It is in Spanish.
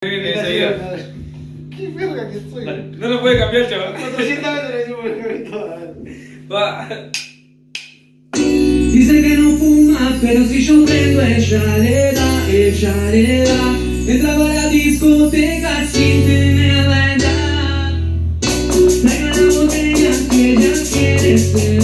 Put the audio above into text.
Qué verga que soy. No lo puede cambiar, chaval. 400 veces lo decimos. Va. Dice que no fuma, pero si yo prendo ella le da. Entraba a la discoteca sin tener la edad. Traiga la botella que ella quiere ser.